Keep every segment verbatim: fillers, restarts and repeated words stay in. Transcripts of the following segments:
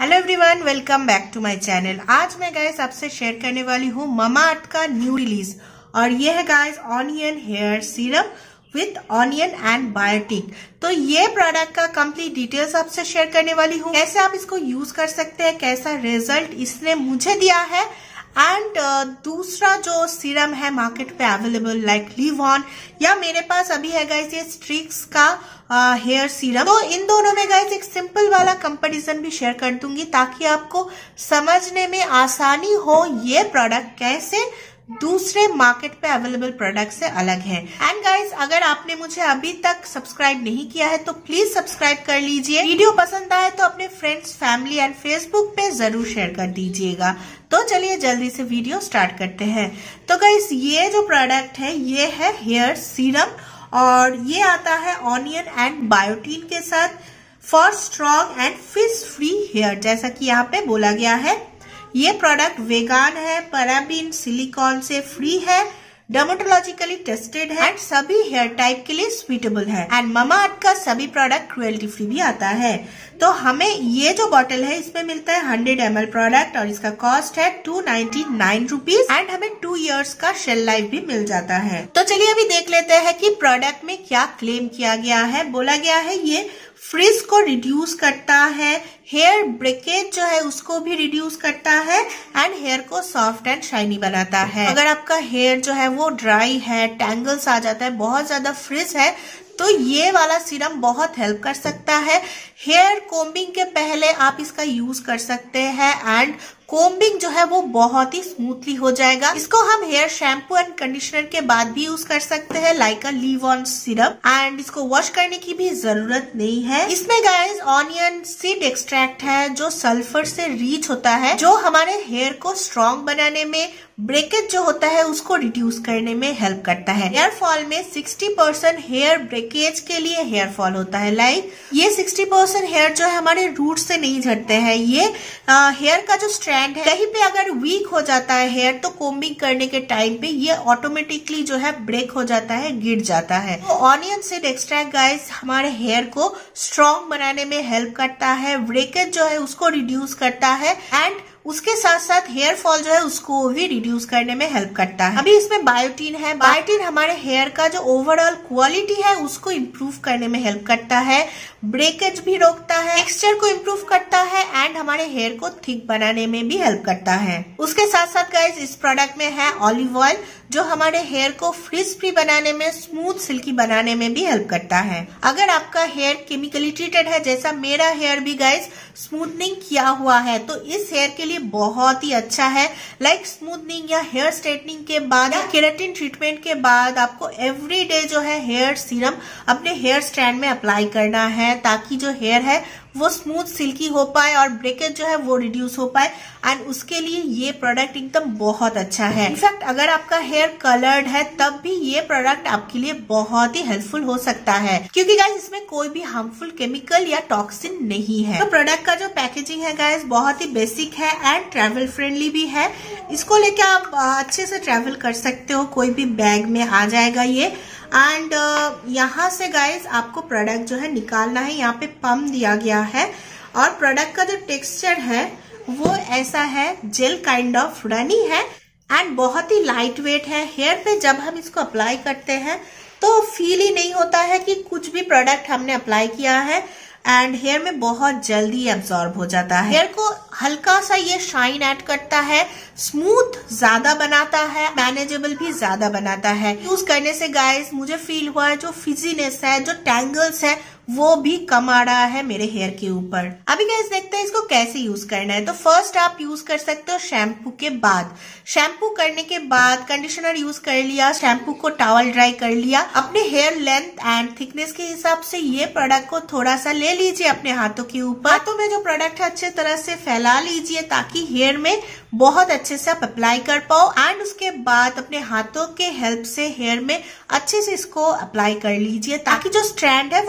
Hello everyone, welcome back to my channel. आज मैं guys आपसे शेयर करने वाली हूँ ममाअर्थ का न्यू रिलीज और ये है guys onion hair serum with onion and biotic. तो ये प्रोडक्ट का कंप्लीट डिटेल्स आपसे शेयर करने वाली हूँ, कैसे आप इसको यूज कर सकते हैं, कैसा रिजल्ट इसने मुझे दिया है। एंड uh, दूसरा जो सीरम है मार्केट पे अवेलेबल लाइक लिव ऑन या मेरे पास अभी है गाइस ये स्ट्रिक्स का हेयर uh, सीरम। तो इन दोनों में गाइस एक सिंपल वाला कंपैरिजन भी शेयर कर दूंगी ताकि आपको समझने में आसानी हो ये प्रोडक्ट कैसे दूसरे मार्केट पे अवेलेबल प्रोडक्ट से अलग है। एंड गाइस अगर आपने मुझे अभी तक सब्सक्राइब नहीं किया है तो प्लीज सब्सक्राइब कर लीजिए। वीडियो पसंद आए तो अपने फ्रेंड्स, फैमिली एंड फेसबुक पे जरूर शेयर कर दीजिएगा। तो चलिए जल्दी से वीडियो स्टार्ट करते हैं। तो गाइस ये जो प्रोडक्ट है ये है हेयर सीरम और ये आता है ऑनियन एंड बायोटिन के साथ for strong and frizz free hair, जैसा कि यहाँ पे बोला गया है। ये प्रोडक्ट वेगान है, पैराबीन, सिलिकॉन से फ्री है, डर्मेटोलॉजिकली टेस्टेड है एंड सभी हेयर टाइप के लिए स्वीटेबल है। एंड ममाअर्थ का सभी प्रोडक्ट क्रुएल्टी फ्री भी आता है। तो हमें ये जो बॉटल है इसमें मिलता है हंड्रेड एम एल प्रोडक्ट और इसका कॉस्ट है two ninety nine rupees and हमें टू इयर्स का शेल लाइफ भी मिल जाता है। तो चलिए अभी देख लेते हैं कि प्रोडक्ट में क्या क्लेम किया गया है। बोला गया है ये फ्रिज को रिड्यूस करता है, हेयर ब्रेकेज जो है उसको भी रिड्यूस करता है एंड हेयर को सॉफ्ट एंड शाइनी बनाता है। अगर आपका हेयर जो है वो ड्राई है, टैंगल्स आ जाता है, बहुत ज्यादा फ्रिज है, तो ये वाला सीरम बहुत हेल्प कर सकता है। हेयर कोम्बिंग के पहले आप इसका यूज कर सकते हैं एंड कोम्बिंग जो है वो बहुत ही स्मूथली हो जाएगा। इसको हम हेयर शैम्पू एंड कंडीशनर के बाद भी यूज कर सकते हैं like a leave on serum and इसको वॉश करने की भी जरूरत नहीं है। इसमें गाइस ऑनियन सीड एक्सट्रैक्ट है जो सल्फर से रिच होता है, जो हमारे हेयर को स्ट्रॉन्ग बनाने में, ब्रेकेज जो होता है उसको रिड्यूस करने में हेल्प करता है। हेयर फॉल में सिक्सटी परसेंट हेयर ब्रेकेज के लिए हेयर फॉल होता है। लाइक ये सिक्सटी परसेंट हेयर जो है हमारे रूट से नहीं झड़ते हैं। ये आ, हेयर का जो स्ट्रैंड है कहीं पे अगर वीक हो जाता है हेयर तो कोम्बिंग करने के टाइम पे ये ऑटोमेटिकली जो है ब्रेक हो जाता है, गिर जाता है। तो ऑनियन सीड एक्सट्रैक्ट गाइस हमारे हेयर को स्ट्रॉन्ग बनाने में हेल्प करता है, ब्रेकेज जो है उसको रिड्यूस करता है एंड उसके साथ साथ हेयर फॉल जो है उसको भी रिड्यूस करने में हेल्प करता है। अभी इसमें बायोटिन है। बायोटिन हमारे हेयर का जो ओवरऑल क्वालिटी है उसको इम्प्रूव करने में हेल्प करता है, ब्रेकेज भी रोकता है, टेक्सचर को इम्प्रूव करता है एंड हमारे हेयर को थिक बनाने में भी हेल्प करता है। उसके साथ साथ गाइस इस प्रोडक्ट में है ऑलिव ऑयल जो हमारे हेयर को फ्रिज फ्री बनाने में, स्मूथ सिल्की बनाने में भी हेल्प करता है। अगर आपका हेयर केमिकली ट्रीटेड है जैसा मेरा हेयर भी गाइस स्मूथनिंग किया हुआ है तो इस हेयर के लिए बहुत ही अच्छा है। लाइक स्मूथनिंग या हेयर स्ट्रेटनिंग के बाद या केराटिन ट्रीटमेंट के बाद आपको एवरी डे जो है हेयर सीरम अपने हेयर स्ट्रैंड में अप्लाई करना है ताकि जो हेयर है वो स्मूथ सिल्की हो पाए और ब्रेकेज जो है वो रिड्यूस हो पाए एंड उसके लिए ये प्रोडक्ट एकदम बहुत अच्छा है। इनफैक्ट अगर आपका हेयर कलर्ड है तब भी ये प्रोडक्ट आपके लिए बहुत ही हेल्पफुल हो सकता है क्योंकि गाइस इसमें कोई भी हार्मफुल केमिकल या टॉक्सिन नहीं है। तो प्रोडक्ट का जो पैकेजिंग है गाइस बहुत ही बेसिक है एंड ट्रैवल फ्रेंडली भी है। इसको लेके आप अच्छे से ट्रैवल कर सकते हो, कोई भी बैग में आ जाएगा ये। एंड uh, यहाँ से गाइस आपको प्रोडक्ट जो है निकालना है, यहाँ पे पम्प दिया गया है और प्रोडक्ट का जो टेक्सचर है वो ऐसा है, जेल काइंड ऑफ रनी है एंड बहुत ही लाइट वेट है। हेयर पे जब हम इसको अप्लाई करते हैं तो फील ही नहीं होता है कि कुछ भी प्रोडक्ट हमने अप्लाई किया है एंड हेयर में बहुत जल्दी एब्जॉर्ब हो जाता है। हेयर को हल्का सा ये शाइन ऐड करता है, स्मूथ ज्यादा बनाता है, मैनेजेबल भी ज्यादा बनाता है। यूज करने से गाइस मुझे फील हुआ है जो फिजीनेस है, जो टैंगल्स है वो भी कम आ रहा है मेरे हेयर के ऊपर। अभी गाइस देखते हैं इसको कैसे यूज करना है। तो फर्स्ट आप यूज कर सकते हो शैम्पू के बाद। शैम्पू करने के बाद कंडीशनर यूज कर लिया, शैम्पू को टॉवल ड्राई कर लिया। अपने हेयर लेंथ एंड थिकनेस के हिसाब से ये प्रोडक्ट को थोड़ा सा ले लीजिए अपने हाथों के ऊपर। हाथों में जो प्रोडक्ट है अच्छे तरह से फैला लीजिए ताकि हेयर में बहुत अच्छे से आप अप्लाई कर पाओ एंड उसके बाद अपने हाथों के हेल्प से हेयर में अच्छे से इसको अप्लाई कर लीजिए ताकि जो स्ट्रैंड है वो ऑलमोस्ट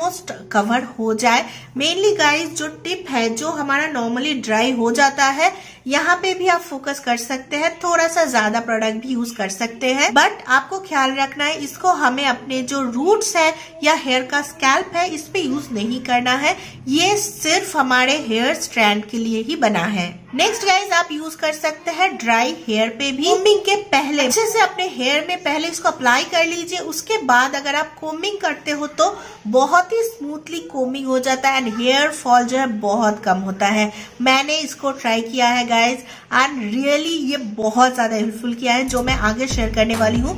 ऑलमोस्ट कवर हो जाए। मेनली गाइस जो टिप है, जो हमारा नॉर्मली ड्राई हो जाता है, यहाँ पे भी आप फोकस कर सकते हैं, थोड़ा सा ज्यादा प्रोडक्ट भी यूज कर सकते हैं। बट आपको ख्याल रखना है, इसको हमें अपने जो रूट्स है या हेयर का स्कैल्प है इस पे यूज नहीं करना है। ये सिर्फ हमारे हेयर स्ट्रैंड के लिए ही बना है। नेक्स्ट गाइज आप यूज कर सकते हैं ड्राई हेयर पे भी। कोम्बिंग के पहले अच्छे से अपने हेयर में पहले इसको अप्लाई कर लीजिए। उसके बाद अगर आप कोम्बिंग करते हो तो बहुत ही स्मूथली कोम्बिंग हो जाता है एंड हेयर फॉल जो है बहुत कम होता है। मैंने इसको ट्राई किया है गाइज एंड रियली ये बहुत ज्यादा हेल्पफुल किया है, जो मैं आगे शेयर करने वाली हूँ।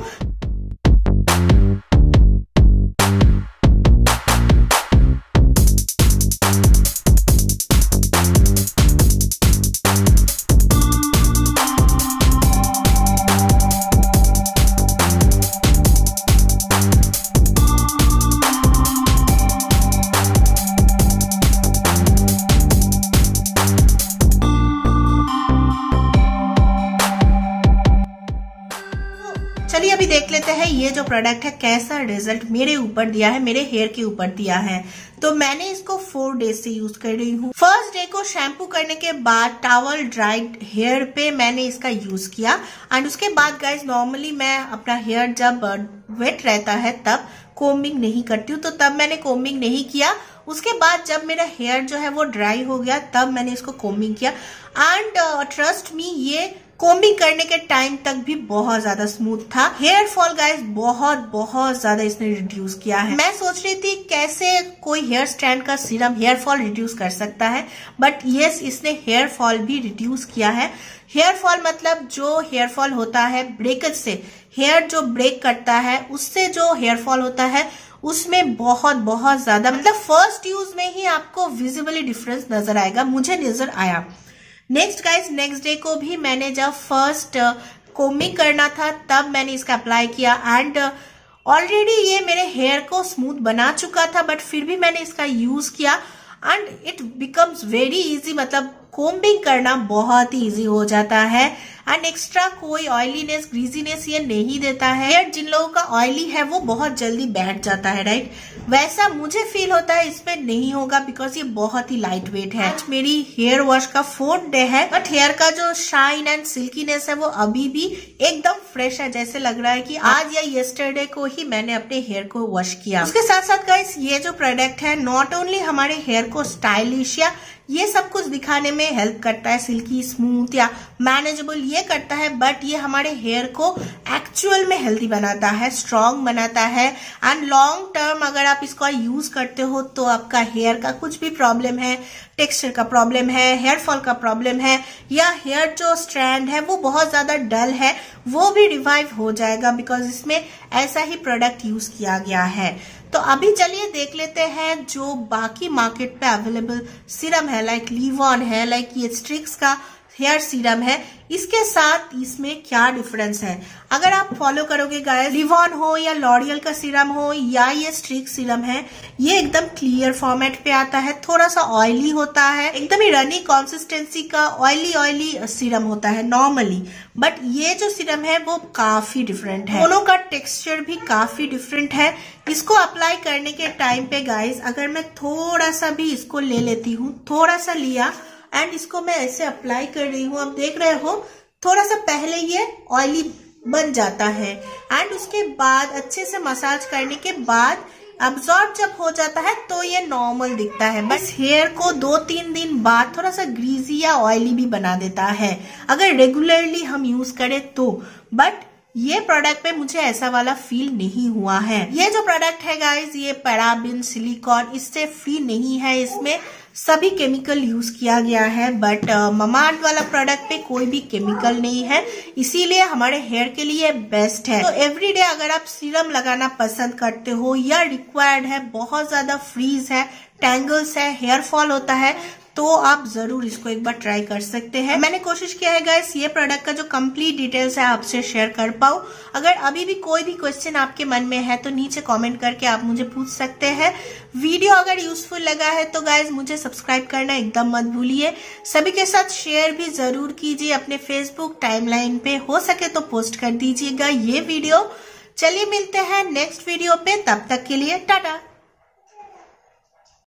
चलिए अभी देख लेते हैं ये जो प्रोडक्ट है कैसा रिजल्ट मेरे ऊपर दिया है, मेरे हेयर के ऊपर दिया है। तो मैंने इसको फोर डेज से यूज कर रही हूँ। फर्स्ट डे को शैम्पू करने के बाद टॉवल ड्राइड हेयर पे मैंने इसका यूज किया एंड उसके बाद गाइज नॉर्मली मैं अपना हेयर जब वेट रहता है तब कोम्बिंग नहीं करती हूँ, तो तब मैंने कोम्बिंग नहीं किया। उसके बाद जब मेरा हेयर जो है वो ड्राई हो गया तब मैंने इसको कोम्बिंग किया एंड ट्रस्ट मी ये कोम्बिंग करने के टाइम तक भी बहुत ज्यादा स्मूथ था। हेयर फॉल गाइस बहुत बहुत ज्यादा इसने रिड्यूस किया है। मैं सोच रही थी कैसे कोई हेयर स्ट्रैंड का सीरम हेयर फॉल रिड्यूस कर सकता है, बट यस इसने हेयर फॉल भी रिड्यूस किया है। हेयर फॉल मतलब जो हेयर फॉल होता है ब्रेकेज से, हेयर जो ब्रेक करता है उससे जो हेयर फॉल होता है उसमें बहुत बहुत ज्यादा, मतलब फर्स्ट यूज में ही आपको विजिबली डिफरेंस नजर आएगा, मुझे नजर आया। नेक्स्ट गाइज नेक्स्ट डे को भी मैंने जब फर्स्ट कोम्बिंग करना था तब मैंने इसका अप्लाई किया एंड ऑलरेडी ये मेरे हेयर को स्मूथ बना चुका था, बट फिर भी मैंने इसका यूज किया and it becomes very easy, मतलब कोम्बिंग करना बहुत ही इजी हो जाता है एंड एक्स्ट्रा कोई ऑयलीनेस ग्रीजीनेस ये नहीं देता है। हेयर जिन लोगों का ऑयली है वो बहुत जल्दी बैठ जाता है, राइट, वैसा मुझे फील होता है इसमें नहीं होगा बिकॉज ये बहुत ही लाइट वेट है। आज मेरी हेयर वॉश का फोर्थ डे है बट हेयर का जो शाइन एंड सिल्कीनेस है वो अभी भी एकदम फ्रेश है, जैसे लग रहा है कि आज या येस्टरडे को ही मैंने अपने हेयर को वॉश किया। उसके साथ साथ गाइस ये जो प्रोडक्ट है नॉट ओनली हमारे हेयर को स्टाइलिश या ये सब कुछ दिखाने में हेल्प करता है, सिल्की स्मूथ या मैनेजेबल ये करता है, बट ये हमारे हेयर को एक्चुअल में हेल्दी बनाता है, स्ट्रॉन्ग बनाता है एंड लॉन्ग टर्म अगर आप इसको यूज करते हो तो आपका हेयर का कुछ भी प्रॉब्लम है, टेक्सचर का प्रॉब्लम है, हेयर फॉल का प्रॉब्लम है या हेयर जो स्ट्रैंड है वो बहुत ज्यादा डल है, वो भी रिवाइव हो जाएगा बिकॉज इसमें ऐसा ही प्रोडक्ट यूज किया गया है। तो अभी चलिए देख लेते हैं जो बाकी मार्केट पे अवेलेबल सीरम है, लाइक लीवॉन है, लाइक ये स्ट्रिक्स का हेयर सीरम है, इसके साथ इसमें क्या डिफरेंस है। अगर आप फॉलो करोगे गाइस, लीवॉन हो या लॉरियल का सीरम हो या ये स्ट्रिक्स सीरम है, ये एकदम क्लियर फॉर्मेट पे आता है, थोड़ा सा ऑयली होता है, एकदम ही रनी कंसिस्टेंसी का ऑयली ऑयली सीरम होता है नॉर्मली, बट ये जो सीरम है वो काफी डिफरेंट है, दोनों का टेक्सचर भी काफी डिफरेंट है। इसको अप्लाई करने के टाइम पे गाइस अगर मैं थोड़ा सा भी इसको ले लेती हूँ, थोड़ा सा लिया एंड इसको मैं ऐसे अप्लाई कर रही हूँ, आप देख रहे हो थोड़ा सा पहले ये ऑयली बन जाता है एंड उसके बाद अच्छे से मसाज करने के बाद अब्सॉर्ब जब हो जाता है तो ये नॉर्मल दिखता है, बस हेयर को दो तीन दिन बाद थोड़ा सा ग्रीजी या ऑयली भी बना देता है अगर रेगुलरली हम यूज करें तो। बट ये प्रोडक्ट पे मुझे ऐसा वाला फील नहीं हुआ है। ये जो प्रोडक्ट है गाइज ये पैराबिन सिलिकॉन इससे फ्री नहीं है, इसमें सभी केमिकल यूज किया गया है, बट ममाअर्थ वाला प्रोडक्ट पे कोई भी केमिकल नहीं है, इसीलिए हमारे हेयर के लिए बेस्ट है। तो एवरीडे अगर आप सीरम लगाना पसंद करते हो या रिक्वायर्ड है, बहुत ज्यादा फ्रीज है, टैंगल्स है, हेयर फॉल होता है, तो आप जरूर इसको एक बार ट्राई कर सकते हैं। मैंने कोशिश किया है गाइस ये प्रोडक्ट का जो कंप्लीट डिटेल्स है आपसे शेयर कर पाऊं। अगर अभी भी कोई भी क्वेश्चन आपके मन में है तो नीचे कमेंट करके आप मुझे पूछ सकते हैं। वीडियो अगर यूजफुल लगा है तो गाइस मुझे सब्सक्राइब करना एकदम मत भूलिए, सभी के साथ शेयर भी जरूर कीजिए, अपने फेसबुक टाइमलाइन पे हो सके तो पोस्ट कर दीजिएगा ये वीडियो। चलिए मिलते हैं नेक्स्ट वीडियो पे, तब तक के लिए टाटा।